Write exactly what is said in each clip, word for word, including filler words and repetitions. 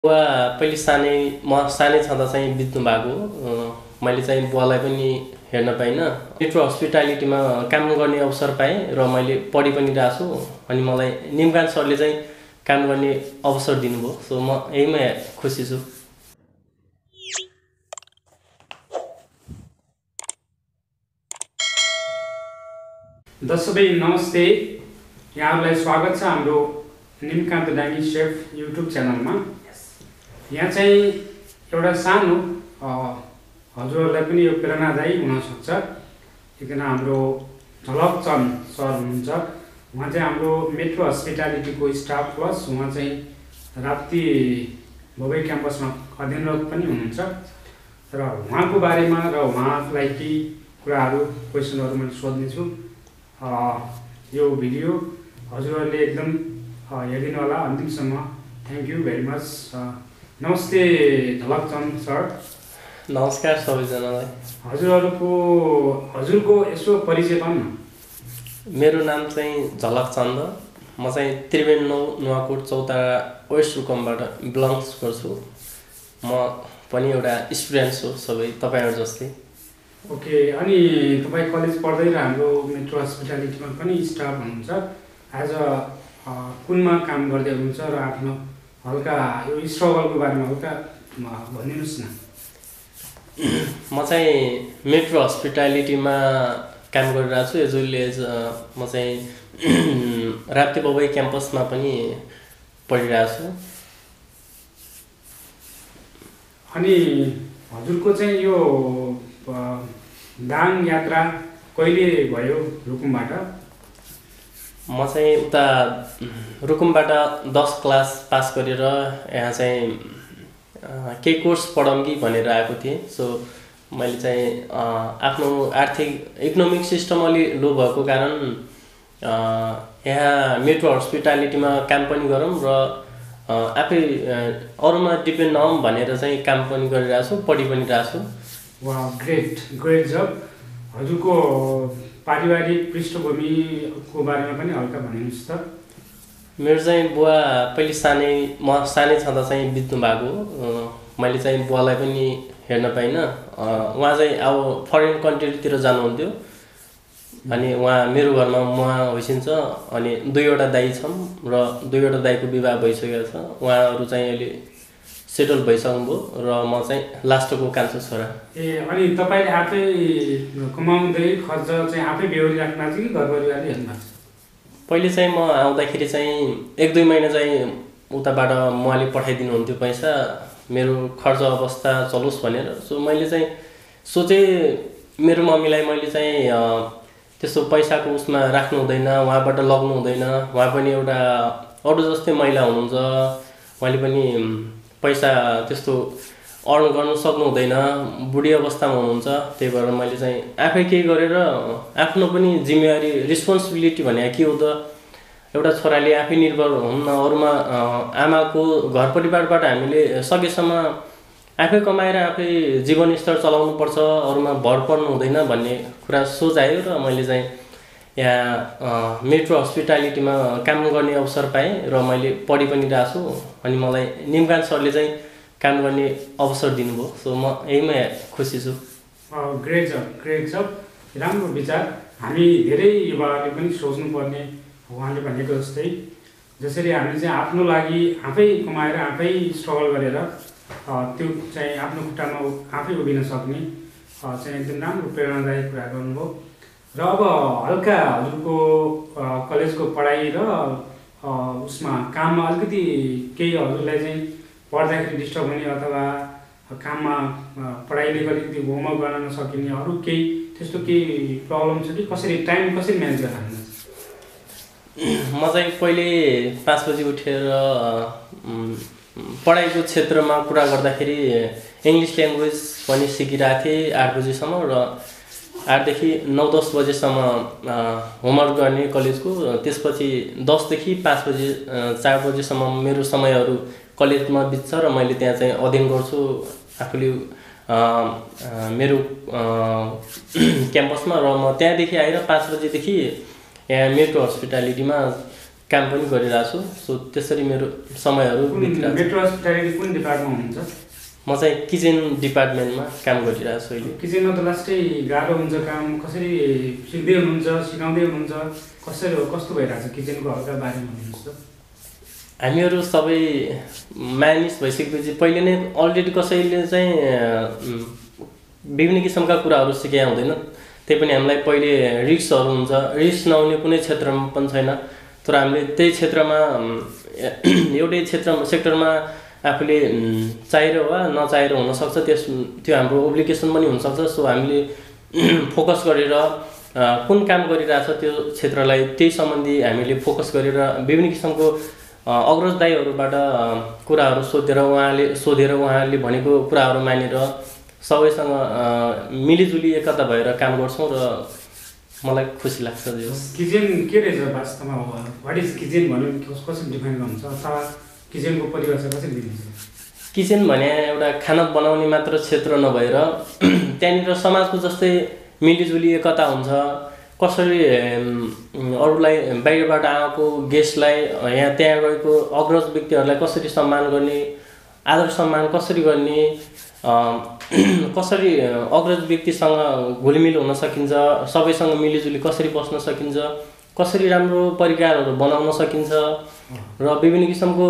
बुवा पहिले सानै म सानै छँदा चाहिँ बित्नु भएको मैले चाहिँ बुवालाई पनि हेर्न पाइनँ। मेट्रो हस्पिटालिटीमा काम गर्ने अवसर पाएँ र मैले पढि पनि रहेछु अनि मलाई निमकान्त सरले चाहिँ काम गर्ने अवसर दिनुभयो। सो म यहीमै खुसी छु। दर्शकै नमस्ते, यहाँहरूलाई स्वागत छ हाम्रो निमकान्त डाङ्गी सेफ युट्युब च्यानलमा। यहाँ चाहिँ एउटा सानो हजुरहरूलाई पनि यो प्रेरणादायी हुनसक्छ। एकजना हाम्रो झलक चन्द सर हुनुहुन्छ, उहाँ चाहिँ हाम्रो मेट्रो हस्पिटालिटीको स्टाफ प्लस उहाँ चाहिँ राप्ती बबई क्याम्पसमा अध्ययनरत पनि हुनुहुन्छ र उहाँको बारेमा र उहाँलाई केही कुराहरू क्वेसनहरू मैले सोध्नेछु। यो भिडियो हजुरहरूले एकदम हेरिदिनु होला अन्तिमसम्म। Thank you very much. नमस्ते झलक चन्द सर। नमस्कार सबैजनालाई। हजुरहरूको हजुरको यसो परिचय पाउँ न। मेरो नाम चाहिँ झलक चन्द। म चाहिँ त्रिवेणी नौ नुवाकोट चौतारा वेस्ट रुकमबाट बिलोङ्स गर्छु। म पनि एउटा स्टुडेन्ट छु, सबै तपाईँहरू जस्तै। ओके, अनि तपाईँ कलेज पढ्दै र हाम्रो मेट्रो हस्पिटालिटीमा पनि स्टाफ हुनुहुन्छ। एज अ कुनमा काम गर्दै हुनुहुन्छ र आफ्नो हल्का यो स्ट्रगलको बारेमा हल्का भनिदिनुहोस् न। म चाहिँ मेट्रो हस्पिटालिटीमा काम गरिरहेको छु एज वेल एज म चाहिँ राप्ती बबई क्याम्पसमा पनि पढिरहेको छु। अनि हजुरको चाहिँ यो दाङ यात्रा कहिले भयो रुकुमबाट? म चाहिँ उता रुकुमबाट दस क्लास पास गरेर यहाँ चाहिँ केही कोर्स पढौँ कि भनेर आएको थिएँ। सो मैले चाहिँ आफ्नो आर्थिक इकोनोमिक सिस्टम अलि लो भएको कारण यहाँ मेट्रो हस्पिटालिटीमा काम पनि गरौँ र आफै अरूमा डिपेन्ड नहौँ भनेर चाहिँ काम पनि गरिरहेको छु, पढि पनि रहेको छु। वा, ग्रेट ग्रेट जब। हजुरको पारिवारिक पृष्ठभूमिको बारेमा पनि हल्का भनिदिनुहोस् त। मेरो चाहिँ बुवा पहिले सानै म सानै छँदा चाहिँ बित्नु भएको। मैले चाहिँ बुवालाई पनि हेर्न पाइनँ। उहाँ चाहिँ अब फरेन कन्ट्रीतिर जानुहुन्थ्यो अनि उहाँ मेरो घरमा उहाँ होइसिन्छ। अनि दुईवटा दाइ छौँ र दुईवटा दाइको विवाह भइसकेको छ। उहाँहरू चाहिँ अहिले सेटल भइसक्नुभयो र म चाहिँ लास्टको कान्छो छोरा। ए, अनि तपाईँले आफै कमाउँदै खर्च चाहिँ आफै बेहोरिराख्नु भएको छ कि घर परिवारले हेर्नु भएको छ? पहिले चाहिँ म आउँदाखेरि चाहिँ एक दुई महिना चाहिँ उताबाट उहाँले पठाइदिनुहुन्थ्यो पैसा, मेरो खर्च अवस्था चलोस् भनेर। सो मैले चाहिँ सोचेँ मेरो मम्मीलाई मैले चाहिँ त्यस्तो पैसाको उसमा राख्नु हुँदैन, उहाँबाट लग्नु हुँदैन। उहाँ पनि एउटा अरू जस्तै महिला हुनुहुन्छ, उहाँले पनि पैसा त्यस्तो अर्न गर्नु सक्नु हुँदैन, बुढी अवस्थामा हुनुहुन्छ। त्यही भएर मैले चाहिँ आफै केही गरेर आफ्नो पनि जिम्मेवारी रेस्पोन्सिबिलिटी भने के हो त, एउटा छोराले आफै निर्भर हुन्न, अरूमा आमाको घर परिवारबाट हामीले सकेसम्म आफै कमाएर आफै जीवनस्तर चलाउनुपर्छ, अरूमा भर पर्नु हुँदैन भन्ने कुरा सोचायो र मैले चाहिँ यहाँ मेट्रो हस्पिटालिटीमा काम गर्ने अवसर पाएँ र मैले पढि पनि रहेछु अनि मलाई निमकान्त सरले चाहिँ काम गर्ने अवसर दिनुभयो। सो म यहीमै खुसी छु। Great job, great job. राम्रो विचार। हामी धेरै युवाहरूले पनि सोच्नुपर्ने, उहाँले भनेको जस्तै जसरी हामीले चाहिँ आफ्नो लागि आफै कमाएर आफै स्ट्रगल गरेर त्यो चाहिँ आफ्नो खुट्टामा आफै उभिन सक्ने चाहिँ एकदम राम्रो प्रेरणादायक कुरा गर्नुभयो। र अब हल्का हजुरको कलेजको पढाइ र उसमा काममा अलिकति केही हजुरलाई चाहिँ पढ्दाखेरि डिस्टर्ब हुने अथवा काममा पढाइले अलिकति होमवर्क गर्न नसकिने अरू केही त्यस्तो केही प्रब्लम छ कि कसरी टाइम कसरी म्यानेज गर्न सक्नुहुन्छ? म चाहिँ पहिले पाँच बजी उठेर पढाइको क्षेत्रमा कुरा गर्दाखेरि इङ्ग्लिस ल्याङ्ग्वेज पनि सिकिरहेको थिएँ आठ बजीसम्म र आठदेखि नौ दस बजेसम्म होमवर्क गर्ने कलेजको। त्यसपछि दसदेखि पाँच बजे चार बजेसम्म मेरो समयहरू कलेजमा बित्छ र मैले त्यहाँ चाहिँ अध्ययन गर्छु आफूले मेरो क्याम्पसमा। र म त्यहाँदेखि आएर पाँच बजेदेखि यहाँ मेट्रो हस्पिटालिटीमा काम पनि गरिरहेको छु। सो त्यसरी मेरो समयहरू बितिरहेको छ। मेट्रो हस्पिटालिटी कुन डिपार्टमेन्टमा हुनुहुन्छ? म चाहिँ किचन डिपार्टमेन्टमा काम गरिरहेको छु अहिले। किचनमा त लास्टै गाह्रो हुन्छ काम, कसरी सिक्दै हुनुहुन्छ, सिकाउँदै हुनुहुन्छ, कसरी हो, कस्तो भइरहेको छ किचनको हल्का बारेमा भन्नुहोस् त। हामीहरू सबै मानिस भइसकेपछि पहिले नै अलरेडी कसैले चाहिँ विभिन्न किसिमका कुराहरू सिकाइ हुँदैन। त्यही पनि हामीलाई पहिले रिस्कहरू हुन्छ, रिस्क नहुने कुनै क्षेत्रमा पनि छैन। तर हामीले त्यही क्षेत्रमा एउटै क्षेत्र सेक्टरमा आफूले चाहेर वा नचाहेर हुनसक्छ, त्यस त्यो हाम्रो ओब्लिगेसन पनि हुनसक्छ। सो हामीले फोकस गरेर कुन काम गरिरहेछ त्यो क्षेत्रलाई त्यही सम्बन्धी हामीले फोकस गरेर विभिन्न किसिमको अग्रज दाइहरूबाट कुराहरू सोधेर उहाँले सोधेर उहाँले भनेको कुराहरू मानेर सबैसँग मिलिजुली एकता भएर काम गर्छौँ र मलाई खुसी लाग्छ। यो किचन के रहेछ वास्तवमा? वाट इज किचन भन्नु कसरी डिफाइन गर्नुहुन्छ अथवा किचनको परिभाषा कसरी दिनुहुन्छ? किचन भने एउटा खाना बनाउने मात्र क्षेत्र नभएर त्यहाँनिर समाजको जस्तै मिलिजुली एकता हुन्छ। कसरी अरूलाई बाहिरबाट आएको गेस्टलाई यहाँ त्यहाँ गएको अग्रज व्यक्तिहरूलाई कसरी सम्मान गर्ने, आदर सम्मान कसरी गर्ने, कसरी अग्रज व्यक्तिसँग घुलमिल हुन सकिन्छ, सबैसँग मिलिजुली कसरी बस्न सकिन्छ, कसरी राम्रो परिकारहरू बनाउन सकिन्छ र विभिन्न किसिमको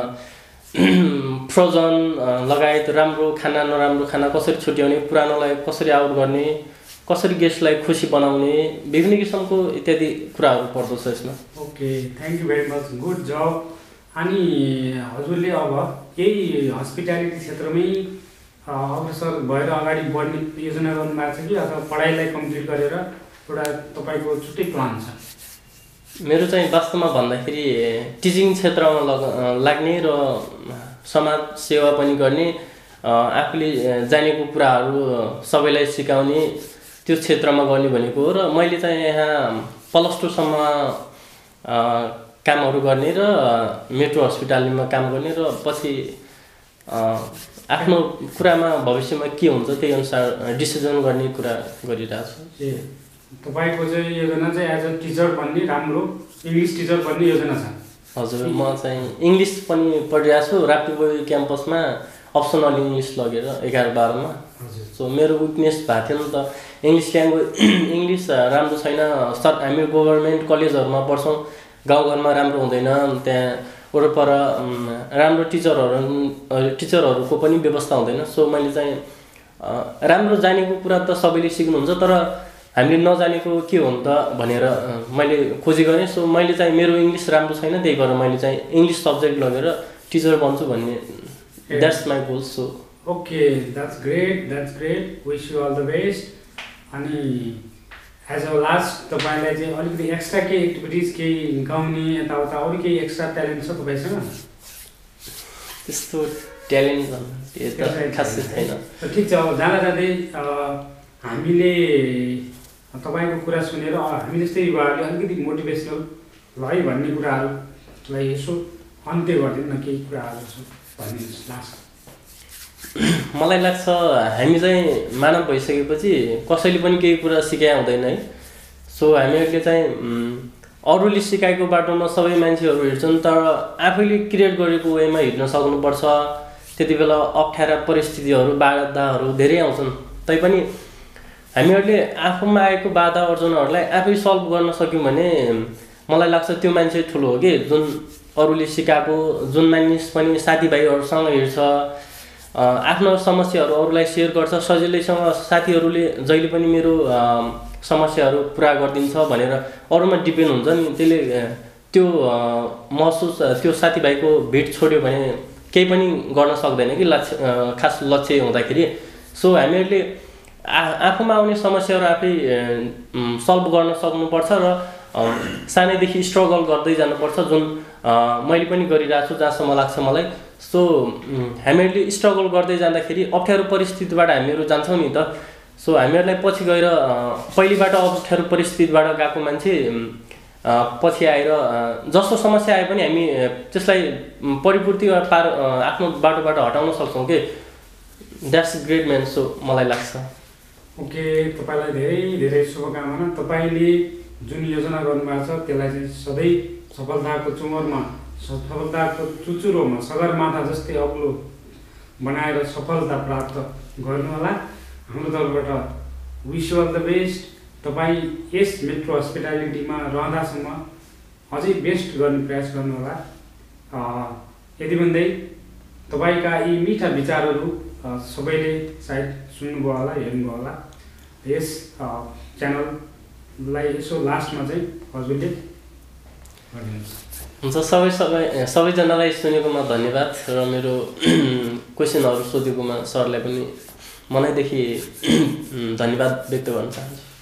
फ्रोजन लगायत राम्रो खाना नराम्रो खाना कसरी छुट्याउने, पुरानोलाई कसरी आउट गर्ने, कसरी गेस्टलाई खुसी बनाउने, विभिन्न किसिमको इत्यादि कुराहरू पर्दछ यसमा। Okay, thank you very much, good job. अनि हजुरले अब यही हस्पिटालिटी क्षेत्रमै अग्रसर भएर अगाडि बढ्ने योजना गर्नुभएको छ कि अथवा पढाइलाई कम्प्लिट गरेर एउटा तपाईँको छुट्टै प्लान छ? मेरो चाहिँ वास्तवमा भन्दाखेरि टिचिङ क्षेत्रमा लग लाग्ने र समाज सेवा पनि गर्ने, आफूले जानेको कुराहरू सबैलाई सिकाउने त्यो क्षेत्रमा गर्ने भनेको हो। र मैले चाहिँ यहाँ प्लस टूसम्म कामहरू गर्ने र मेट्रो हस्पिटालमा काम गर्ने र पछि आफ्नो कुरामा भविष्यमा के हुन्छ त्यही अनुसार डिसिजन गर्ने कुरा गरिरहेको छु। ए तपाईँको चाहिँ योजना चाहिँ एज अ टिचर बन्ने, राम्रो इङ्ग्लिस टिचर बन्ने योजना छ? हजुर, म चाहिँ इङ्ग्लिस पनि पढिरहेको छु राप्तीबोई क्याम्पसमा अप्सनल इङ्ग्लिस लगेर एघार बाह्रमा। सो मेरो विकनेस भएको थियो नि त इङ्ग्लिस ल्याङ्ग्वेज, इङ्ग्लिस राम्रो छैन। सर हामी गभर्मेन्ट कलेजहरूमा पढ्छौँ, गाउँघरमा राम्रो हुँदैन, त्यहाँ वरपर राम्रो टिचरहरू टिचरहरूको पनि व्यवस्था हुँदैन। सो मैले चाहिँ राम्रो जानेको कुरा त सबैले सिक्नुहुन्छ, तर हामीले नजानेको के हो त भनेर मैले खोजी गरेँ। सो मैले चाहिँ मेरो इङ्ग्लिस राम्रो छैन, त्यही भएर मैले चाहिँ इङ्ग्लिस सब्जेक्ट लगेर टिचर बन्छु भन्ने that's my goal. So okay, that's great, that's great, wish you all the best. अनि एज अ लास्ट तपाईँलाई चाहिँ अलिकति एक्स्ट्रा केही एक्टिभिटिज केही गाउने यताउता अरू केही एक्स्ट्रा ट्यालेन्ट छ तपाईँसँग? त्यस्तो ट्यालेन्ट खासै छैन। ठिक छ, अब जाँदा जाँदै हामीले तपाईँको कुरा सुनेर हामी जस्तै युवाहरूले अलिकति मोटिभेसनल ल है भन्ने कुराहरूलाई यसो अन्त्य गरिदिनु न, केही कुराहरू भनिदिनुहोस् लास्ट। मलाई लाग्छ हामी चाहिँ मानव भइसकेपछि कसैले पनि केही कुरा सिकाइ हुँदैन है। सो हामीहरूले चाहिँ अरूले सिकाएको बाटोमा सबै मान्छेहरू हिँड्छन्, तर आफैले क्रिएट गरेको वेमा हिँड्न सक्नुपर्छ। त्यति बेला अप्ठ्यारा परिस्थितिहरू बाधाहरू धेरै आउँछन्, तैपनि हामीहरूले आफूमा आएको बाधा अर्जनहरूलाई आफै सल्भ गर्न सक्यौँ भने मलाई लाग्छ त्यो मान्छे ठुलो हो कि जुन अरूले सिकाएको, जुन मानिस पनि साथीभाइहरूसँग हिँड्छ, आफ्नो समस्याहरू अरूलाई सेयर गर्छ सजिलैसँग। साथीहरूले जहिले पनि मेरो समस्याहरू पुरा गरिदिन्छ भनेर अरूमा डिपेन्ड हुन्छ नि, त्यसले त्यो महसुस त्यो साथीभाइको भिड छोड्यो भने केही पनि गर्न सक्दैन कि लक्ष्य खास लक्ष्य हुँदाखेरि। सो हामीहरूले आ आफूमा आउने समस्याहरू आफै सल्भ गर्न सक्नुपर्छ र सानैदेखि स्ट्रगल गर्दै जानुपर्छ, जुन मैले पनि गरिरहेको छु जहाँसम्म लाग्छ मलाई। सो हामीहरूले स्ट्रगल गर्दै जाँदाखेरि अप्ठ्यारो परिस्थितिबाट हामीहरू जान्छौँ नि त। सो हामीहरूलाई पछि गएर पहिलेबाट अप्ठ्यारो परिस्थितिबाट गएको मान्छे पछि आएर जस्तो समस्या आए पनि हामी त्यसलाई परिपूर्ति पार आफ्नो बाटोबाट हटाउन सक्छौँ कि द्याट्स ग्रेट म्यान। सो मलाई लाग्छ। ओके, तपाईँलाई धेरै धेरै शुभकामना। तपाईँले जुन योजना गर्नुभएको छ त्यसलाई चाहिँ सधैँ सफलताको चुमरमा सफलताको चुचुरोमा सगरमाथा जस्तै अग्लो बनाएर सफलता प्राप्त गर्नुहोला। हाम्रो तर्फबाट wish you all the best. तपाईँ यस मेट्रो हस्पिटालिटीमा रहँदासम्म अझै बेस्ट गर्ने प्रयास गर्नुहोला। यति भन्दै तपाईँका यी मिठा विचारहरू सबैले सायद सुन्नुभयो होला, हेर्नुभयो होला। यस च्यानललाई यसो लास्टमा चाहिँ हजुरले हुन्छ। सबै सबै सबैजनालाई सुनेकोमा धन्यवाद र मेरो क्वेसनहरू सोधेकोमा सरलाई पनि मनैदेखि धन्यवाद व्यक्त गर्न चाहन्छु।